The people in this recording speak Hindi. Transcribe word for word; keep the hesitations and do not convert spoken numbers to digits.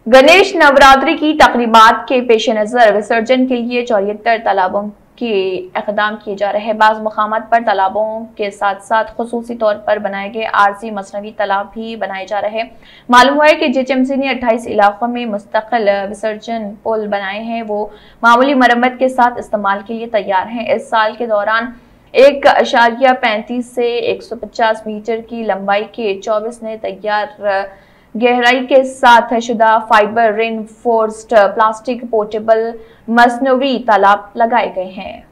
गणेश नवरात्रि की तकरीबात के पेश नज़र विसर्जन के लिए चौहत्तर तालाबों के इक़दाम किए जा रहे हैं। बाज़ मकामात पर तालाबों के साथ साथ खुसूसी तौर पर बनाए गए आरजी मसनवी तालाब भी बनाए जा रहे हैं। मालूम हुआ है कि जेएचएमसी ने अट्ठाईस इलाकों में मुस्तकिल विसर्जन पुल बनाए हैं, वो मामूली मरम्मत के साथ इस्तेमाल के लिए तैयार हैं। इस साल के दौरान एक अशारिया पैंतीस से एक सौ पचास मीटर की लंबाई के चौबीस नए तैयार गहराई के साथ शुदा फाइबर रेनफोर्स्ड प्लास्टिक पोर्टेबल मसनवी तालाब लगाए गए हैं।